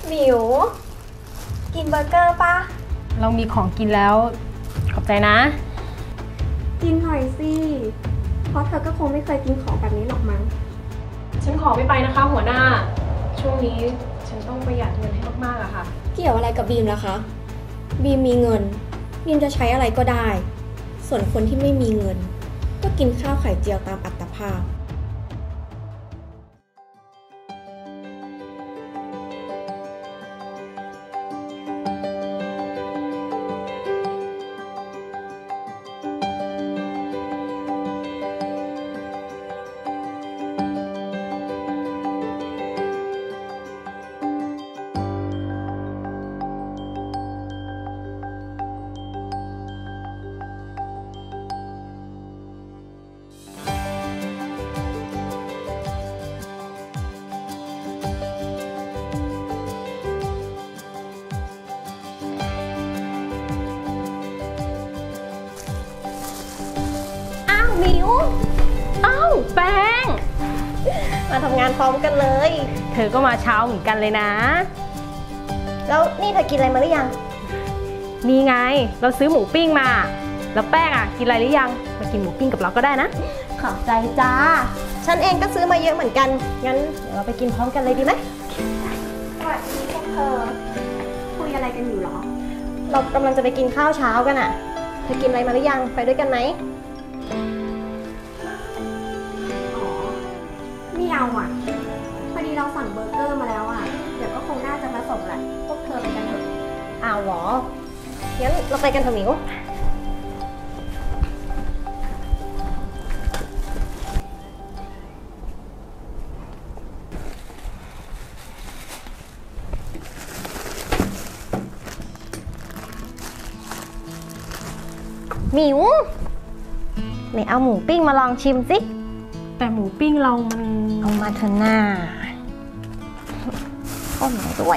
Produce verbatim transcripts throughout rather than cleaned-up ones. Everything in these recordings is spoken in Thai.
หมิวกินเบอร์เกอร์ปะเรามีของกินแล้วขอบใจนะกินหน่อยสิเพราะเธอก็คงไม่เคยกินของแบบนี้หรอกมั้งฉันขอไม่ไปนะคะหัวหน้าช่วงนี้ฉันต้องประหยัดเงินให้มากๆอะค่ะเกี่ยวอะไรกับบีมล่ะคะบีมมีเงินบีมจะใช้อะไรก็ได้ส่วนคนที่ไม่มีเงินก็กินข้าวไข่เจียวตามอัตภาพมิวอ้าวแป้งมาทำงานพร้อมกันเลยเธอก็มาเช้าเหมือนกันเลยนะแล้วนี่เธอกินอะไรมาหรือยังนี่ไงเราซื้อหมูปิ้งมาแล้วแป้งอ่ะกินอะไรหรือยังมากินหมูปิ้งกับเราก็ได้นะขอบใจจ้าฉันเองก็ซื้อมาเยอะเหมือนกันงั้นเดี๋ยวเราไปกินพร้อมกันเลยดีไหมสวัสดีพวกเธอคุยอะไรกันอยู่หรอเรากำลังจะไปกินข้าวเช้ากันอ่ะเธอกินอะไรมาหรือยังไปด้วยกันไหมไม่เอาอ่ะพอดีเราสั่งเบอร์เกอร์มาแล้วอ่ะเดี๋ยวก็คงน่าจะมาส่งแหละพวกเธอไปกันเถอะอ้าวหรองั้นเราไปกันเถอะหมิวหมิวไหนเอาหมูปิ้งมาลองชิมสิแต่หมูปิ้งเรามันเอามาเถอะหน้าข้าวเหนียวด้วย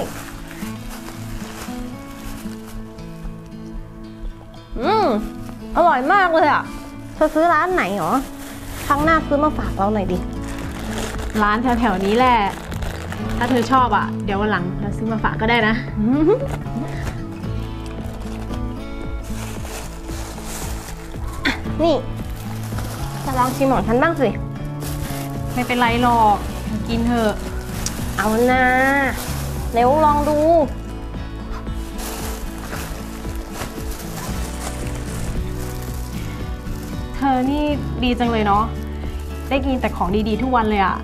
อืมอร่อยมากเลยอ่ะเธอซื้อร้านไหนหรอครั้งหน้าซื้อมาฝากเราหน่อยดิร้านแถวๆนี้แหละถ้าเธอชอบอ่ะเดี๋ยววันหลังเราซื้อมาฝากก็ได้นะนี่มาลองชิมของฉันบ้างสิไม่เป็นไรหรอกกินเถอะเอานะเร็วลองดูเธอนี่ดีจังเลยเนาะได้กินแต่ของดีๆทุกวันเลยอะ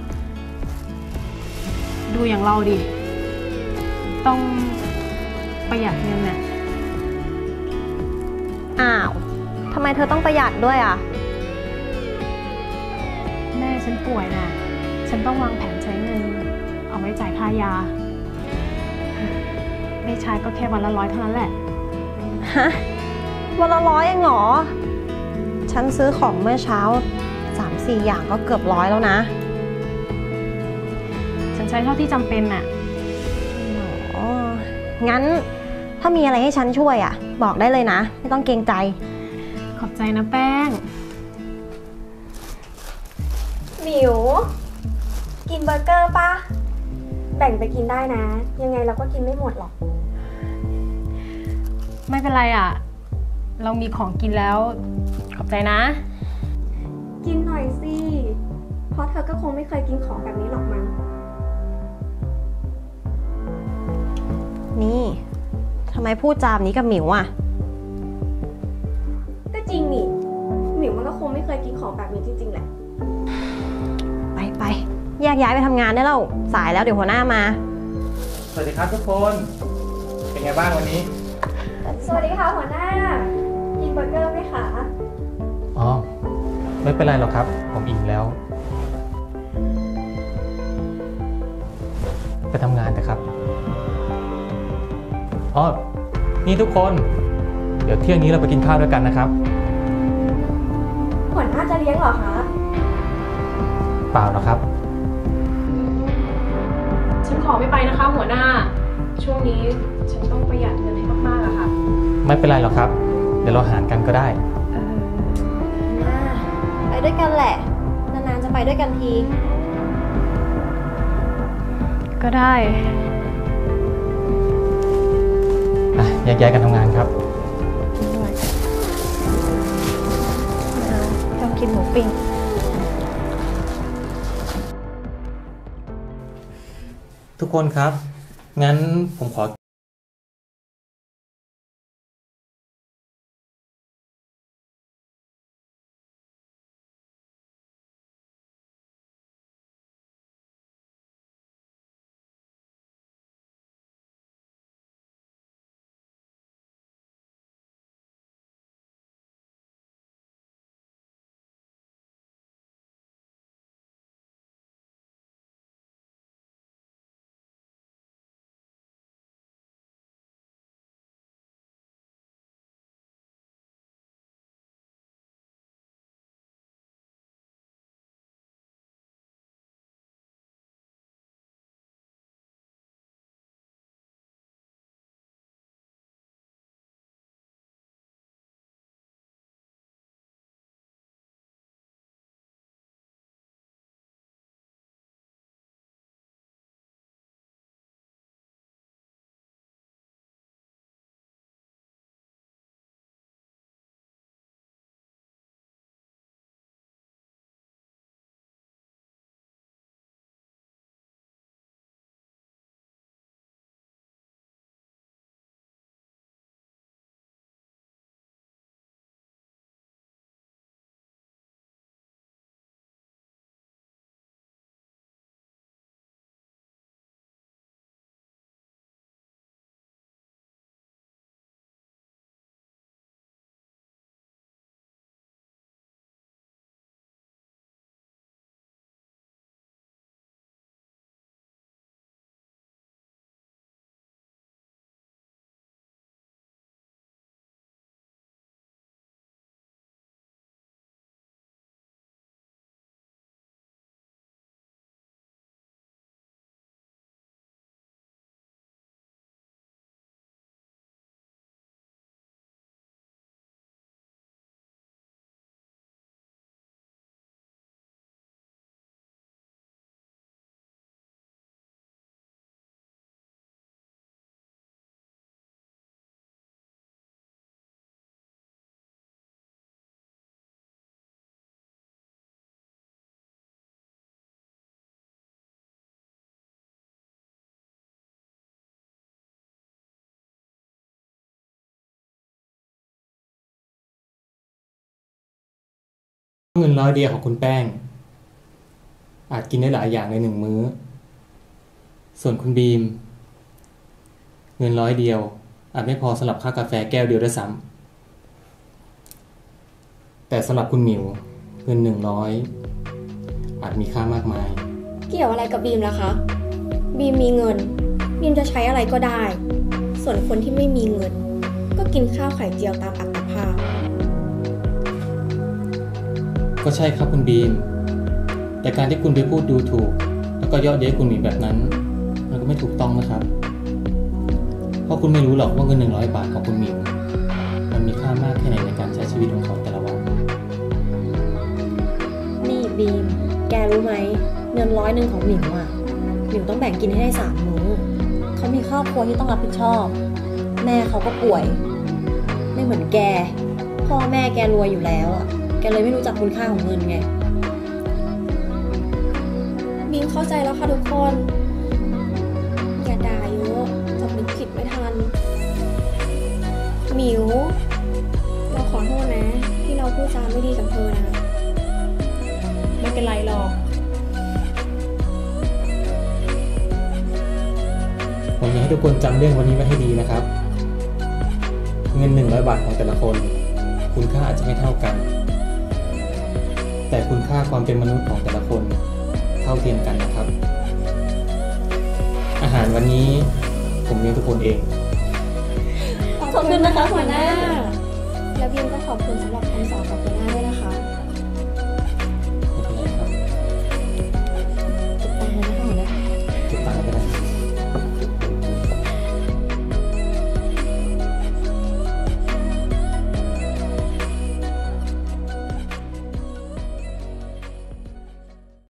ดูอย่างเราดิต้องประหยัดเงินเนี่ยอ้าวทำไมเธอต้องประหยัดด้วยอะแม่ฉันป่วยนะฉันต้องวางแผนใช้เงินเอาไว้จ่ายค่ายาได้ใช้ก็แค่วันละร้อยเท่านั้นแหละฮะวันละร้อยเองเหรอฉันซื้อของเมื่อเช้า สามสี่ อย่างก็เกือบร้อยแล้วนะฉันใช้เท่าที่จำเป็นน่ะอ๋องั้นถ้ามีอะไรให้ฉันช่วยอ่ะบอกได้เลยนะไม่ต้องเกรงใจขอบใจนะแป้งหมิวกินเบอร์เกอร์ปะแบ่งไปกินได้นะยังไงเราก็กินไม่หมดหรอกไม่เป็นไรอ่ะเรามีของกินแล้วขอบใจนะกินหน่อยสิเพราะเธอก็คงไม่เคยกินของแบบนี้หรอกมั้งนี่ทำไมพูดจามนี้กับหมิวอ่ะก็จริงนี่หมิวมันก็คงไม่เคยกินของแบบนี้จริงๆแหละไปไปแยกย้ายไปทำงานได้แล้วสายแล้วเดี๋ยวหัวหน้ามาสวัสดีครับทุกคนเป็นไงบ้างวันนี้สวัสดีค่ะหัวหน้ากินเบอร์เกอร์ไหมคะอ๋อไม่เป็นไรหรอกครับผมอิ่มแล้วไปทำงานแต่ครับอ๋อนี่ทุกคนเดี๋ยวเที่ยงนี้เราไปกินข้าวด้วยกันนะครับหัวหน้าจะเลี้ยงเหรอคะเปล่าหรอกครับฉันขอไม่ไปนะคะหัวหน้าช่วงนี้ฉันต้องประหยัดเงินให้มากๆอะค่ะไม่เป็นไรหรอกครับเดี๋ยวเราหารกันก็ได้เออไปด้วยกันแหละนานๆจะไปด้วยกันทีก็ได้แยกย้ายกันทำงานครับชอบกินหมูปิ้งทุกคนครับ งั้นผมขอเงินร้อยเดียวของคุณแป้ง อาจกินได้หลายอย่างในหนึ่งมื้อ ส่วนคุณบีม เงินร้อยเดียวอาจไม่พอสำหรับค่ากาแฟแก้วเดียวด้วยซ้ำแต่สำหรับคุณหมิวเงินหนึ่งร้อยอาจมีค่ามากมายเกี่ยวอะไรกับบีมล่ะคะ บีมมีเงิน บีมจะใช้อะไรก็ได้ ส่วนคนที่ไม่มีเงิน ก็กินข้าวไข่เจียวตามอัตภาพก็ใช่ครับคุณบีม แต่การที่คุณไปพูดดูถูก แล้วก็เยาะเย้ยคุณหมิวแบบนั้น มันก็ไม่ถูกต้องนะครับ เพราะคุณไม่รู้หรอกว่าเงินหนึ่งร้อยบาทของคุณหมิวมันมีค่ามากแค่ไหนในการใช้ชีวิตของเขาแต่ละวันนี่บีม แกรู้ไหมเงินร้อยหนึ่งของหมิวอ่ะหมิวต้องแบ่งกินให้ได้สามมื้อเขามีครอบครัวที่ต้องรับผิดชอบ แม่เขาก็ป่วย ไม่เหมือนแก พ่อแม่แกรวยอยู่แล้วอ่ะแกเลยไม่รู้จักคุณค่าของเงินไงบีมเข้าใจแล้วค่ะทุกคน อย่าด่าเยอะสำนึกผิดไม่ทันหมิว เราขอโทษนะ ที่เราพูดจาไม่ดีกับเธอนะไม่เป็นไรหรอกผมอยากให้ทุกคนจำเรื่องวันนี้ไว้ให้ดีนะครับ เงินหนึ่งร้อยบาทของแต่ละคน คุณค่าอาจจะไม่เท่ากัน แต่คุณค่าความเป็นมนุษย์ของแต่ละคนเท่าเทียมกันนะครับ อาหารวันนี้ผมเลี้ยงทุกคนเองขอบคุณนะคะหัวหน้า แล้วบีมก็ขอบคุณสำหรับคำสอนของหัวหน้าด้วยนะคะ